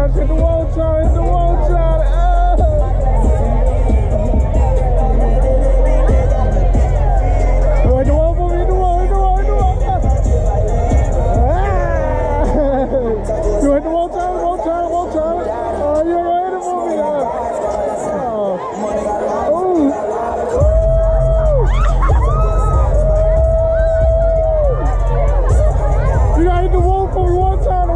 child, hit the wall, child, hit the wall, child. Hit the wall for me, hit the wall, hit the wall, hit the wall. You hit the wall, child, wall, child, wall, child. Oh, you're right, hit it for me. You gotta hit the wall for me one time.